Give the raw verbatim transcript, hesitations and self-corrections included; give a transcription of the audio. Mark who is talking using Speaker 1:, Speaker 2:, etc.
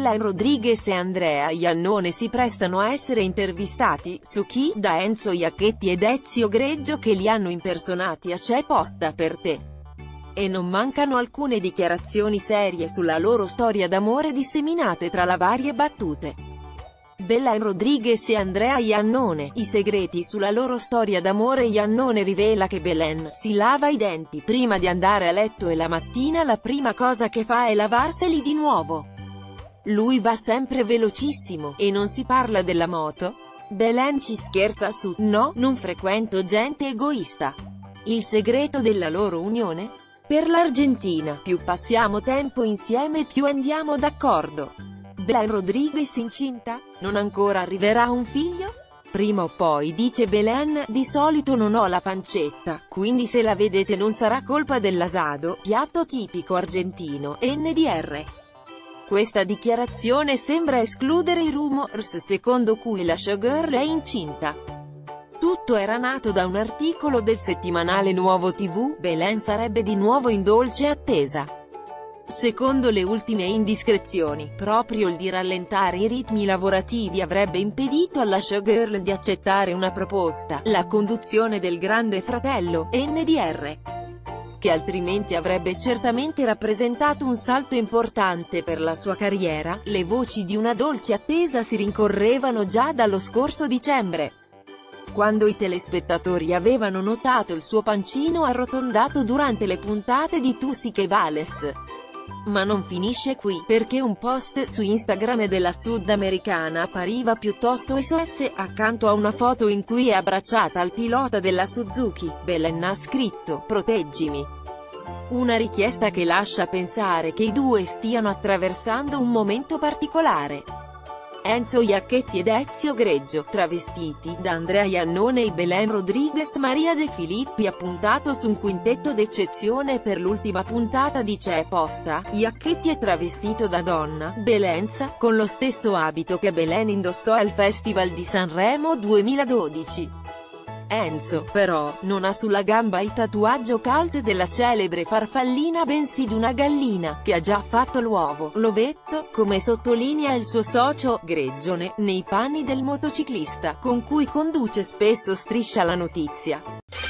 Speaker 1: Belen Rodriguez e Andrea Iannone si prestano a essere intervistati, su chi, da Enzo Iacchetti ed Ezio Greggio che li hanno impersonati a C'è posta per te. E non mancano alcune dichiarazioni serie sulla loro storia d'amore disseminate tra le varie battute. Belen Rodriguez e Andrea Iannone, i segreti sulla loro storia d'amore. Iannone rivela che Belen si lava i denti prima di andare a letto e la mattina la prima cosa che fa è lavarseli di nuovo. Lui va sempre velocissimo, e non si parla della moto? Belen ci scherza su «No, non frequento gente egoista». Il segreto della loro unione? Per l'Argentina, più passiamo tempo insieme più andiamo d'accordo. Belen Rodriguez incinta? Non ancora arriverà un figlio? Prima o poi, dice Belen, di solito non ho la pancetta, quindi se la vedete non sarà colpa dell'asado, piatto tipico argentino, N D R. Questa dichiarazione sembra escludere i rumors secondo cui la showgirl è incinta. Tutto era nato da un articolo del settimanale Nuovo tivù, Belen sarebbe di nuovo in dolce attesa. Secondo le ultime indiscrezioni, proprio il di rallentare i ritmi lavorativi avrebbe impedito alla showgirl di accettare una proposta, la conduzione del Grande Fratello, N D R, che altrimenti avrebbe certamente rappresentato un salto importante per la sua carriera. Le voci di una dolce attesa si rincorrevano già dallo scorso dicembre, quando i telespettatori avevano notato il suo pancino arrotondato durante le puntate di Tu sì che vales. Ma non finisce qui, perché un post su Instagram della sudamericana appariva piuttosto S O S, accanto a una foto in cui è abbracciata al pilota della Suzuki. Belen ha scritto «Proteggimi». Una richiesta che lascia pensare che i due stiano attraversando un momento particolare. Enzo Iacchetti ed Ezio Greggio, travestiti da Andrea Iannone e Belen Rodriguez. Maria De Filippi ha puntato su un quintetto d'eccezione per l'ultima puntata di C'è posta. Iacchetti è travestito da donna, Belenza, con lo stesso abito che Belen indossò al Festival di Sanremo duemiladodici. Enzo, però, non ha sulla gamba il tatuaggio cult della celebre farfallina bensì di una gallina, che ha già fatto l'uovo, l'ovetto, come sottolinea il suo socio, Greggione, nei panni del motociclista, con cui conduce spesso Striscia la notizia.